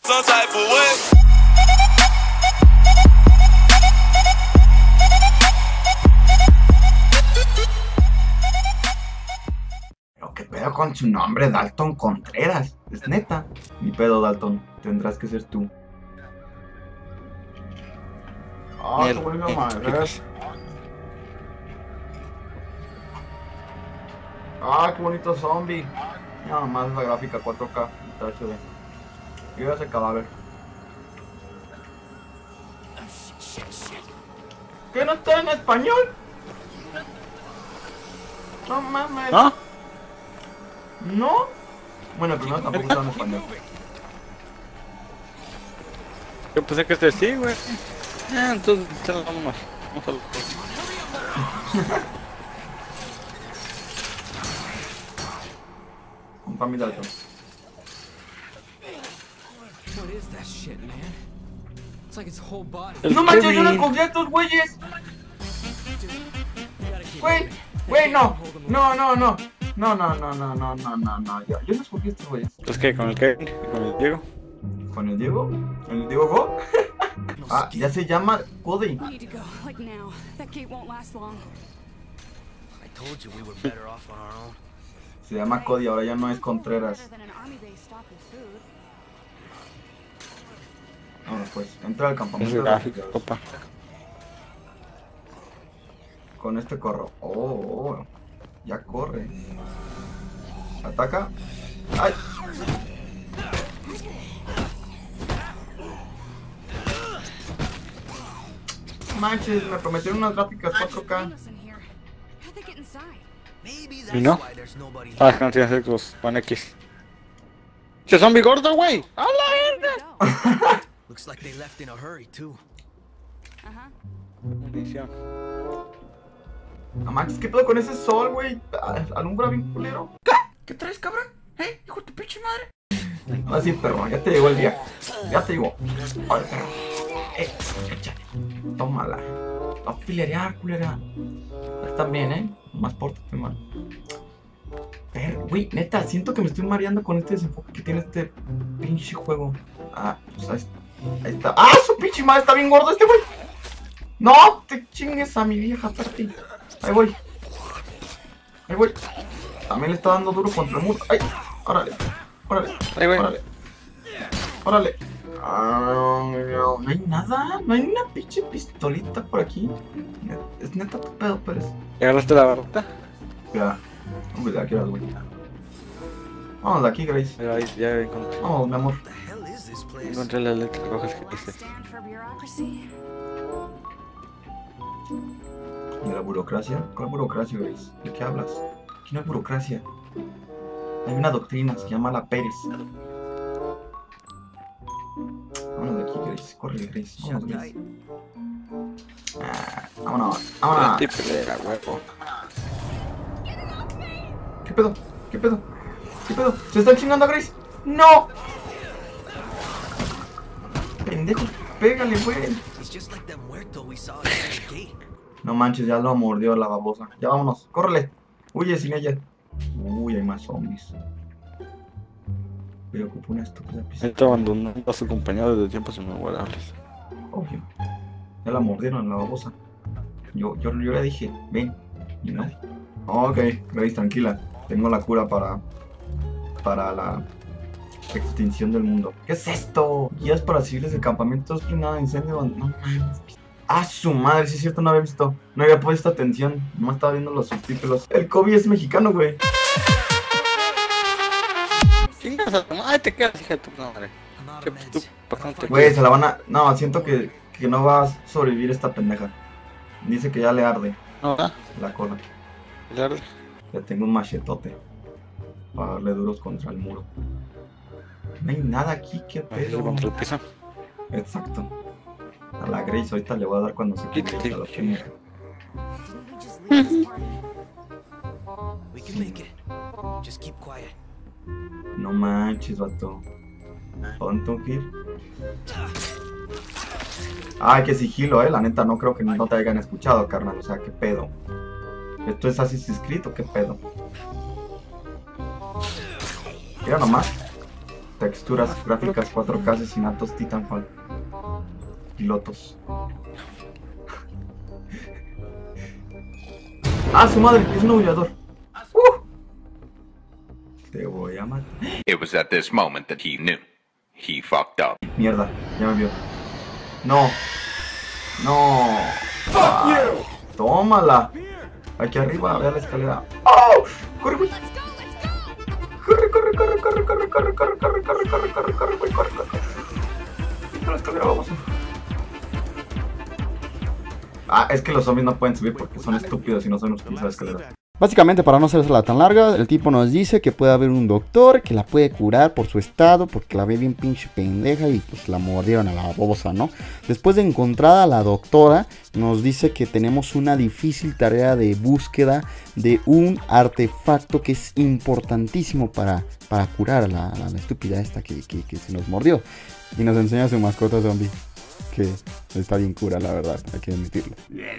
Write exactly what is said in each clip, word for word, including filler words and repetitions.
Some type of way. Pero qué pedo con su nombre, Dalton Contreras. Es neta. Ni pedo, Dalton. Tendrás que ser tú. Ah, qué bonito, madre. Ah, qué bonito zombie. Nada más la gráfica cuatro K, H D. Y ese cadáver. ¿Qué no está en español? No mames. ¿No? ¿No? Bueno, primero tampoco está en español. Yo pensé que este sí, güey. Ah, entonces vamos más. Vamos a lo Compa mi Dalton. El No manches, yo Kevin. no cogí a estos güeyes. Güey, güey, no. No, no, no. No, no, no, no, no, no, no, no. Yo, yo no escogí a estos güeyes. Pues que con el Kevin, con el Diego. ¿Con el Diego? ¿Con el Diego Go? Ah, ya se llama Cody. We need to go, like now. That gate won't last long. I told you we were better off on our own. Se llama Cody, ahora ya no es Contreras. Better than an army base stocked with food. Bueno, pues, entra al Es campamento de gráfico, refugiados. copa. Con este corro. Oh, oh, ya corre. Ataca. ¡Ay! Manches, me prometieron unas gráficas cuatro K. Listen here. How'd they get inside? Maybe ¿Y that's no? why there's nobody Ah, here. que no tienes Xbox One X. ¡Che zombie gordo, güey! ¡A la Where'd verga! it go? Looks like they left in a hurry too. Uh-huh. Munición. No manches, ¿qué pedo con ese sol, güey? Al- Alumbra bien culero. ¿Qué traes, cabrón? ¿Eh? Hijo de tu pinche madre. Ah, sí, perro, ya te llegó el día. Ya te llegó. Ahora, perro. Eh, échale. Tómala. A filerear, culera. Están bien, ¿eh? Más pórtate, man. Pero, güey, neta, siento que me estoy mareando con este desenfoque que tiene este pinche juego. Ah, pues ahí, ahí está. ¡Ah, su pinche madre! Está bien gordo este güey. No, te chingues a mi vieja, espérate. Ahí voy. Ahí voy. También le está dando duro contra el muro. ¡Ay! Órale. Órale. Ahí, güey. Órale. Órale. Ah, no, no hay nada. No hay una pinche pistolita por aquí. Es neta tu pedo, Pérez. ¿Ya agarraste la barrota? Ya. Hombre, ya quieras, güey. Vamos de aquí, Grace. Pero ahí ya encontré. Vamos, mi amor. What the hell is this place? Encontré las letras rojas que dice. Stand for bureaucracy. ¿De la burocracia? ¿Cuál burocracia, Grace? ¿De qué hablas? Aquí no hay burocracia. Hay una doctrina, se llama la Pérez. Vámonos de aquí, Grace. Corre, Grace. Vámonos, Grace. Ah, vámonos, vámonos. Tipo de la huevo. ¿Qué pedo? ¿Qué pedo? ¿Qué pedo? ¿Se están chingando a Grace? ¡No! Pendejo, pégale, güey. He's just like that muerto we saw inside the gate. No manches, ya lo mordió la babosa. Ya vámonos, córrele. Huye sin ella. Uy, hay más zombies. Pero ocupo una estúpida pista. Está abandonando a su compañero desde tiempos inmemorables. Obvio. Ya la mordieron la babosa. Yo, yo, yo le dije, ven. Y no. Ok, Grace, tranquila. Tengo la cura para. Para la extinción del mundo. ¿Qué es esto? Guías para civiles de campamento nada de incendio. No mames. Ah, su madre, sí es cierto, no había visto. No había puesto atención. No estaba viendo los subtítulos. El Kobe es mexicano, güey. Chingas a tu madre, te quedas, hija de tu madre. I'm out Qué of tú, meds. ¿por qué no te Güey, se la van a. No, siento que, que no va a sobrevivir esta pendeja. Dice que ya le arde No, ¿verdad? la cola. Claro. Le tengo un machetote para darle duros contra el muro. No hay nada aquí, qué pedo. Contra el piso. Exacto. A la Grace ahorita le voy a dar cuando se quite a la chinga. Didn't we just leave this party? We can make it. Just keep quiet. No manches, vato. ¿A dónde tengo que ir? Ay, qué sigilo, eh. La neta, no creo que no te hayan escuchado, carnal. O sea, qué pedo. ¿Esto es Assassin's Creed o qué pedo? Mira nomás. Texturas gráficas cuatro K asesinatos Titanfall. Pilotos. Ah, su madre, es un aullador. Uh. Te voy a matar. It was at this moment that he knew. He fucked up. Mierda, ya me vio. No. No. Ah, tómala. Aquí arriba, ve a la escalera. ¡Oh! ¡Corre, güey! Let's go, let's go. ¡Corre, corre, corre, corre, corre, corre, corre, corre, corre, corre, corre, corre, güey, corre, corre! A la escalera, vamos. Ah, es que los zombies no pueden subir porque son estúpidos y no saben utilizar escaleras. Básicamente, para no hacerla tan larga, el tipo nos dice que puede haber un doctor que la puede curar por su estado, porque la ve bien pinche pendeja y pues la mordieron a la babosa, ¿no? Después de encontrada la doctora, nos dice que tenemos una difícil tarea de búsqueda de un artefacto que es importantísimo para, para curar a la, a la estúpida esta que, que, que se nos mordió. Y nos enseña a su mascota zombie, que está bien cura, la verdad, hay que admitirlo.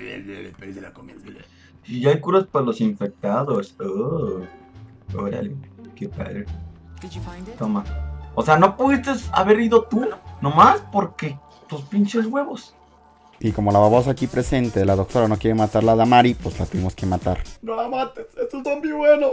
Y ya hay curas para los infectados. Oh, órale, qué padre. Did you find it? Toma. O sea, no pudiste haber ido tú, nomás porque tus pinches huevos. Y como la babosa aquí presente, la doctora no quiere matar a Damari, pues la tuvimos que matar. No la mates, es un zombie bueno.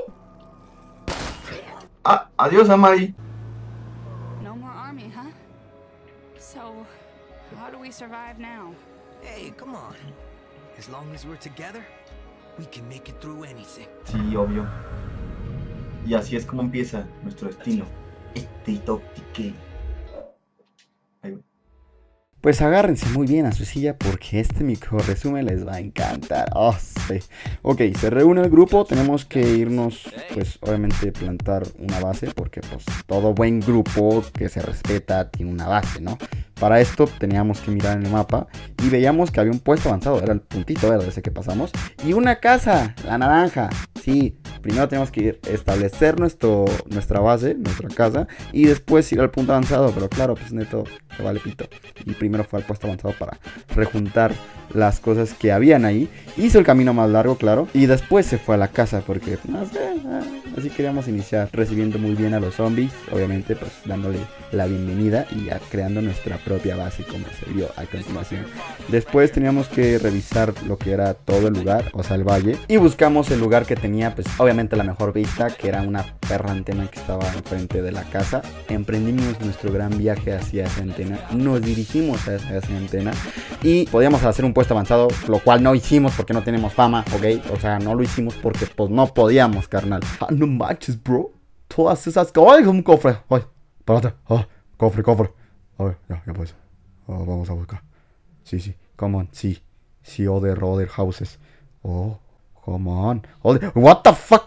Ah, adiós, Amari. No more army, huh? So, how do we survive now? Hey, come on. As long as we're together, we can make it through anything. Sí, obvio. Y así es como empieza nuestro destino. Este tóptique. Ahí va. Pues agárrense muy bien a su silla porque este micro resumen les va a encantar. Oh, sí. Ok, se reúne el grupo, tenemos que irnos, pues obviamente plantar una base porque pues todo buen grupo que se respeta tiene una base, ¿no? Para esto teníamos que mirar en el mapa y veíamos que había un puesto avanzado, era el puntito verde ese que pasamos. Y una casa, la naranja. Sí, primero tenemos que ir a establecer nuestro, nuestra base, nuestra casa, y después ir al punto avanzado. Pero claro, pues neto, se vale pito. Y primero fue al puesto avanzado para rejuntar las cosas que habían ahí. Hizo el camino más largo, claro, y después se fue a la casa porque, no sé, así queríamos iniciar, recibiendo muy bien a los zombies, obviamente pues dándole la bienvenida y ya creando nuestra propia base como se vio a continuación. Después teníamos que revisar lo que era todo el lugar, o sea el valle, y buscamos el lugar que tenía pues obviamente la mejor vista, que era una perra antena que estaba enfrente de la casa. Emprendimos nuestro gran viaje hacia esa antena, nos dirigimos a esa, a esa antena y podíamos hacer un puesto avanzado, lo cual no hicimos porque no tenemos fama, ok, o sea no lo hicimos porque pues no podíamos, carnal. Ah, no manches, bro, todas esas... ¡Ay, un cofre! ¡Ay, espérate! ¡Ah, cofre, cofre! A ver, ya, ya pues, oh, vamos a buscar. Sí, sí, come on, sí, sí, other, other houses. Oh, come on, other... What the fuck?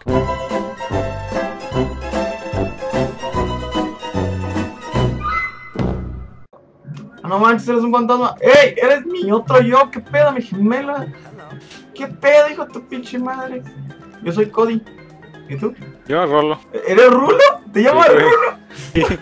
Ah, no manches, eres un fantasma. ¡Ey! Eres mi otro yo. ¿Qué pedo, mi gemela? ¿Qué pedo, hijo de tu pinche madre? Yo soy Cody. ¿Y tú? Yo Rolo. ¿Eres Rulo? ¿Te llamas Sí, güey. Rulo?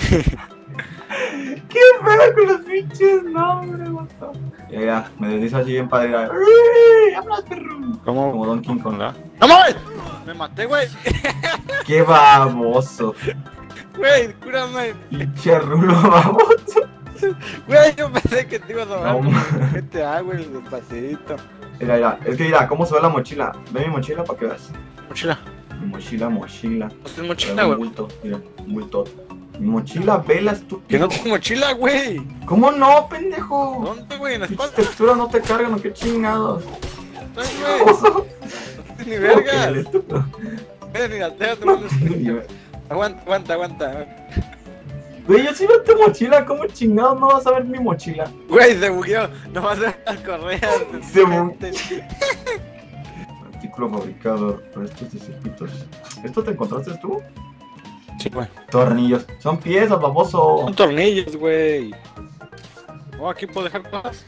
¿Qué pedo con los pinches nombres, vato? Ya, ya, me deslizo así bien padre. ¡Uy! ¡Hablas, perro! ¿Cómo? Como Don King Kong. ¿La? ¡No mames! Me maté, güey. ¡Qué baboso! Güey, cúrame. Pinche Rulo baboso. Güey, yo pensé que te ibas a No, dar ma- ¿Qué te hago, güey? Despacito. Mira, mira, es que mira, ¿cómo se ve la mochila? Ve mi mochila para que veas. Mochila. Mi mochila, mochila. No tienes Mira, mochila, un güey. bulto, mira, un bulto. Mi mochila, vela, Que estúpido. no tengo mochila, güey. ¿Cómo no, pendejo? ¿Dónde, güey? En la Pinches espalda. texturas no te cargan, ¿o qué chingados? Ay, güey. No tienes ni vergas. estúpido. Güey, ni la tengo, te No, mandas- Aguanta, aguanta, aguanta. güey, yo sí veo tu mochila, ¿cómo chingados no vas a ver mi mochila? Güey, se bugueó. No vas a ver las correas. Se bugueó. Artículo fabricado para estos de circuitos. ¿Esto te encontraste tú? Sí, güey. Tornillos. Son piezas, baboso. Son tornillos, güey. Oh, aquí puedo dejar cosas.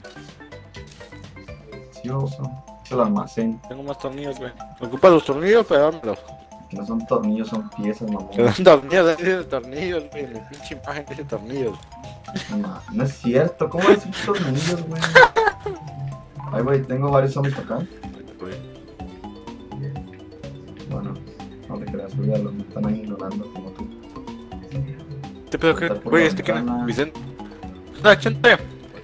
Sí, baboso. Es el almacén. Tengo más tornillos, güey. Ocupa los tornillos, pero dámelos. Que no son tornillos, son piezas, mamón. Que dan tornillos, ahí dice tornillos, güey. Mi pinche imagen dice tornillos. No, no es cierto, ¿cómo decir tornillos, güey? Ay, güey, tengo varios zombies acá. Bueno, no te creas, güey, ya los están ahí ignorando como tú. ¿Este pedo qué? Saltar por Güey, la ¿este quién ventana. es? Vicente. ¡Ah, Chente!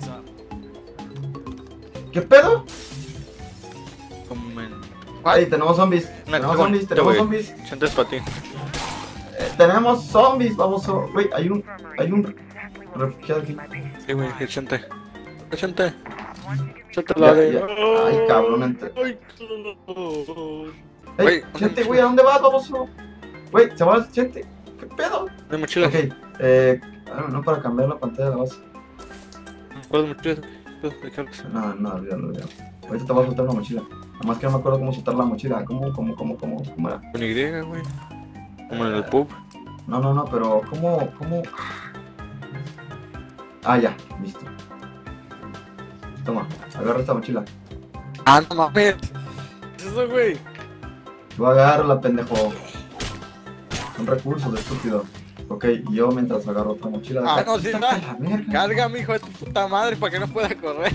¿Qué pedo? Como en... Ay, tenemos zombies. Una Tenemos cosa zombies, bonita, tenemos güey. zombies. Chente es para ti. Eh, tenemos zombies, baboso. Güey, hay un. Hay un refugiado aquí. Sí, güey, es Chente. Es Chente. Chente Ya, la de... ya. Ay, cabrón, entre- Ay, Ey, Güey, gente, una güey, ¿a dónde vas, baboso? Güey, se va el gente. ¿Qué pedo? de mochila. Ok, eh. ah, no para cambiar la pantalla de la base. ¿Cuál es mochila? ¿De qué hablas? No, no, olvídalo, olvídalo. Ahorita te voy a soltar una mochila. Nada más que no me acuerdo cómo soltar la mochila. ¿Cómo, cómo, cómo, cómo, cómo era? Con Y, güey. Como en el pub. No, no, no, pero ¿cómo, cómo? Ah, ya, listo. Toma, agarra esta mochila. ¡Ah, no mames! Eso, güey. Tú agárrala, pendejo. Son recursos, estúpido. Ok, y yo mientras agarro otra mochila. Ah, acá. no, sí, Saca da. la verga. Carga, hijo de tu puta madre, para que no pueda correr.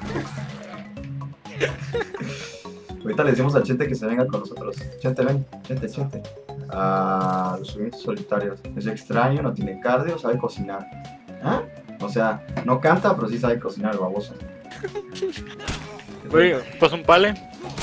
Ahorita le decimos al Chente que se venga con nosotros. Chente, ven, Chente, Chente. Ah, los sueños solitarios. Es extraño, no tiene cardio, sabe cocinar. ¿Ah? O sea, no canta, pero sí sabe cocinar el baboso. Güey, ¿pasa un pale?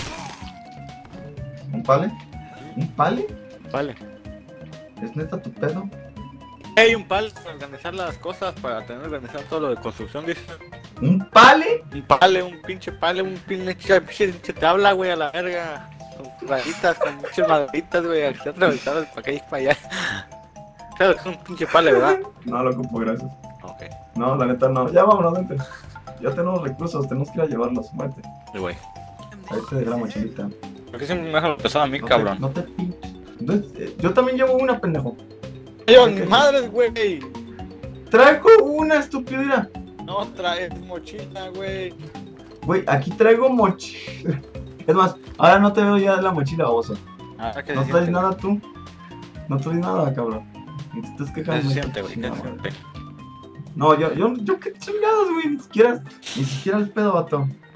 ¿Un pale? ¿Un pale? Pale. ¿Es neta tu pedo? Hay un pale para organizar las cosas, para tener organizado todo lo de construcción, dice. ¿Un pale? Un pale, un pinche pale, un pinche, pinche te habla, güey, a la verga. Con raditas, con pinches maderitas, güey, aquí atravesadas para acá y para allá. Claro, es un pinche pale, ¿verdad? No lo ocupo, gracias. Ok. No, la neta no. Ya vámonos, vente. Ya tenemos recursos, tenemos que ir a llevarlos. Muerte. Sí, güey. Ahí te dejé la mochilita. ¿Por qué siempre me dejan pesado a mí, No te- cabrón? No te pinches. Entonces, eh, yo también llevo una, pendejo. Yo, ni madres, güey. Traigo una, estúpido, mira. No traes mochila, güey. Güey, aquí traigo mochila. Es más, ahora no te veo ya la mochila, baboso. Ah, ¿qué No se traes siente? nada tú. No traes nada, cabrón. Y te estás ¿Qué quejando. se de siente, esta güey? ¿Qué chingada, se madre. siente? No, yo, yo, yo qué chingados, güey. Ni siquiera, ni siquiera el pedo, vato.